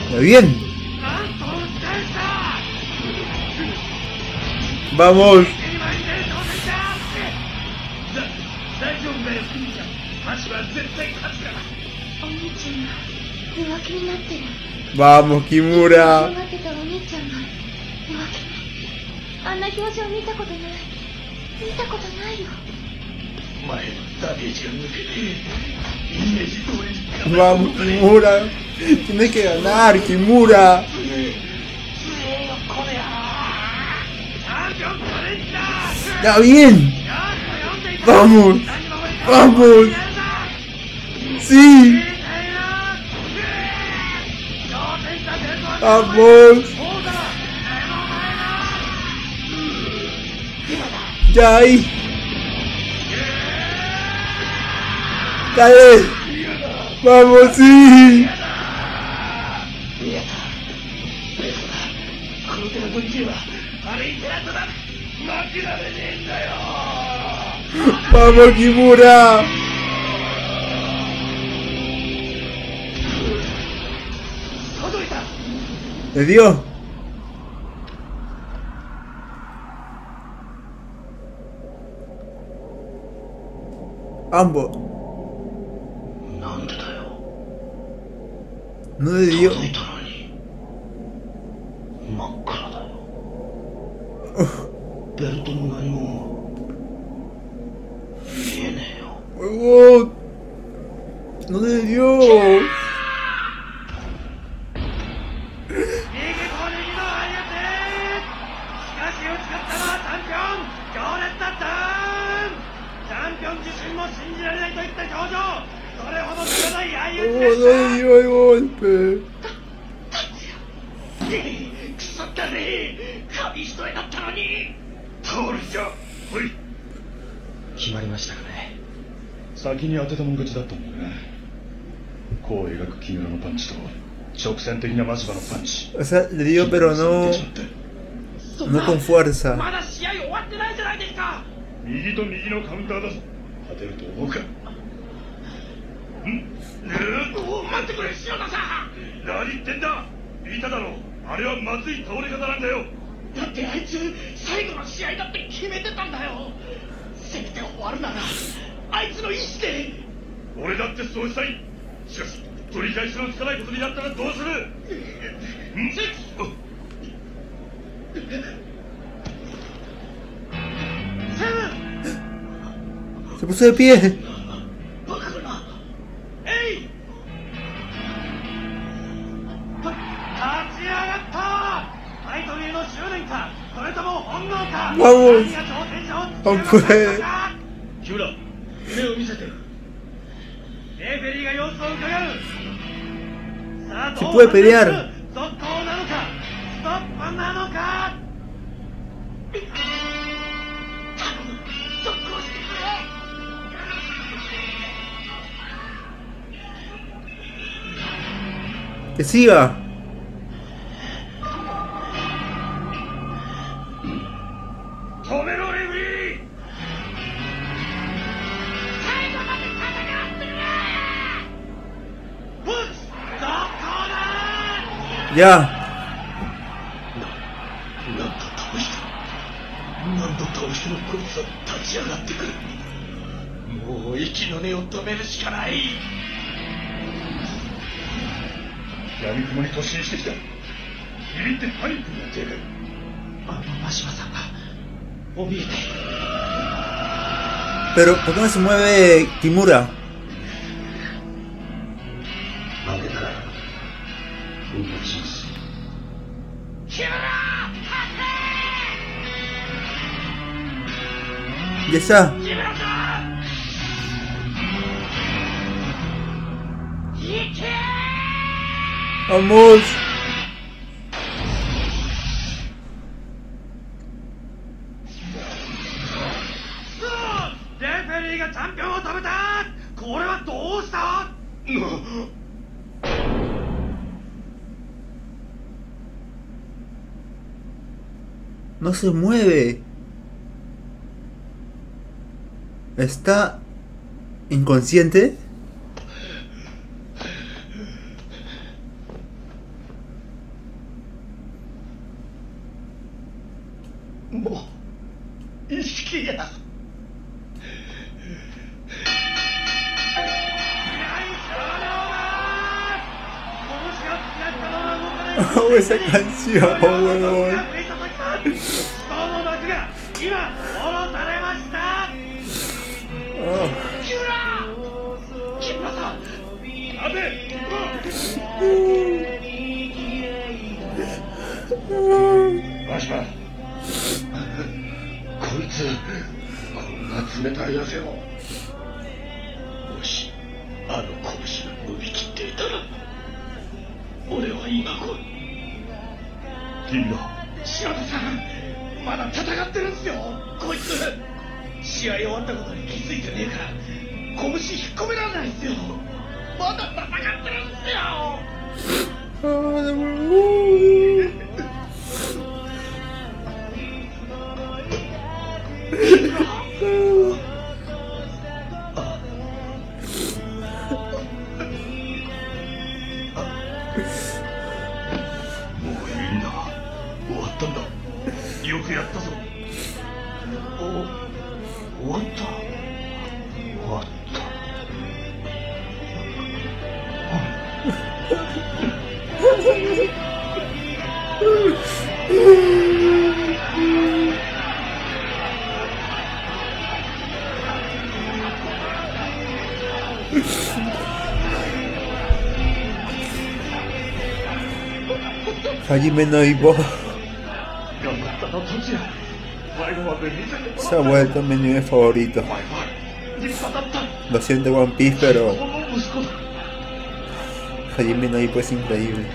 Está bien. Vamos. Vamos, Kimura. Vamos, Kimura. Tienes que ganar, Kimura. Está bien. Vamos. Vamos. Sí. Vamos. Ya ahí. Dale. Vamos, sí. Vamos, Kimura. ¿Le dio? Ambos. No le dio. ¡Huevón! No le dio. No le dio el golpe. O sea, le dio pero no con fuerza. Se puso de pie. Vamos. No puede. Se puede pelear. Que siga. Ya. Pero, ¿por qué no se mueve Kimura? Ya está. Vamos. No se mueve. ¿Está inconsciente? もう意識が。 Oh, esa canción, weón. Oh. わしはこいつこんな冷たい汗を、もしあの拳が伸びきっていたら俺は今こ君が柴田さんまだ戦ってるんすよ。こいつ試合終わったことに気づいてねえから拳引っ込められないんすよ。まだ戦ってるんすよ。 Oh, de verdad. Hajime no Ippo se ha vuelto mi anime favorito. Lo siento One Piece, pero Hajime no Ippo es increíble.